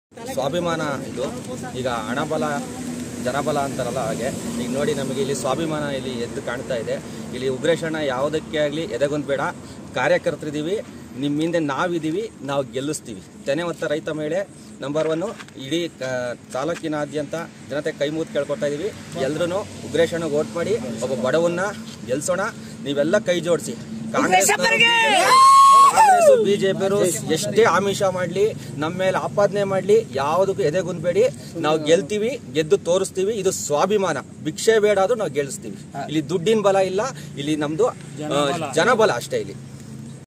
ಸ್ವಾಭಿಮಾನ ಇದು ಈಗ ಹಣಬಲ ಜನಬಲ ಅಂತಾರಲ್ಲ ಹಾಗೆ ಈಗ ನೋಡಿ ನಮಗೆ ಇಲ್ಲಿ ಸ್ವಾಭಿಮಾನ ಇಲ್ಲಿ ಎದ್ದು ಕಾಣ್ತಾ ಇದೆ. ಇಲ್ಲಿ ಉಗ್ರೇಶಣ್ಣ ಯಾವುದಕ್ಕೆ ಆಗಲಿ ಎದೆಗೊಂದು ಕಾರ್ಯಕರ್ತರಿದ್ದೀವಿ, ನಿಮ್ಮ ಹಿಂದೆ ನಾವಿದ್ದೀವಿ, ನಾವು ಗೆಲ್ಲಿಸ್ತೀವಿ. ತೆನೆ ಹೊತ್ತ ರೈತ ಮಹಿಳೆ ನಂಬರ್ 1 ಇಡೀ ತಾಲೂಕಿನಾದ್ಯಂತ ಜನತೆ ಕೈ ಮುಗಿದು ಕೇಳ್ಕೊತಾ ಇದ್ದೀವಿ. ಎಲ್ಲರೂ ಉಗ್ರೇಶಣ್ಣಗೆ ವೋಟ್ ಮಾಡಿ ಒಬ್ಬ ಬಡವನ್ನ ಗೆಲ್ಸೋಣ. ನೀವೆಲ್ಲ ಕೈ ಜೋಡಿಸಿ. ಕಾಂಗ್ರೆಸ್ ಬಿಜೆಪಿಯವರು ಎಷ್ಟೇ ಆಮಿಷ ಮಾಡಲಿ, ನಮ್ಮ ಮೇಲೆ ಆಪಾದನೆ ಮಾಡಲಿ, ಯಾವುದಕ್ಕೂ ಎದೆಗುಂದಬೇಡಿ. ನಾವು ಗೆಲ್ತೀವಿ, ಗೆದ್ದು ತೋರಿಸ್ತೀವಿ. ಇದು ಸ್ವಾಭಿಮಾನ. ಭಿಕ್ಷೆ ಬೇಡ, ಅದು ನಾವು ಗೆಲ್ಲಿಸ್ತೀವಿ. ಇಲ್ಲಿ ದುಡ್ಡಿನ ಬಲ ಇಲ್ಲ, ಇಲ್ಲಿ ನಮ್ದು ಜನಬಲ ಅಷ್ಟೇ ಇಲ್ಲಿ.